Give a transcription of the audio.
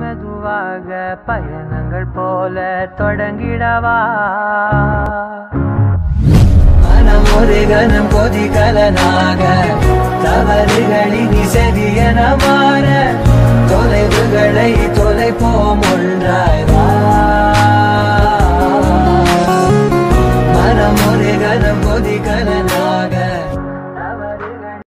மெதுவாக பயணங்கள் போல தொடங்கிடவா மனம் ஒரு கணம் கொதிகலனாக தவறுகளின் செவியனமா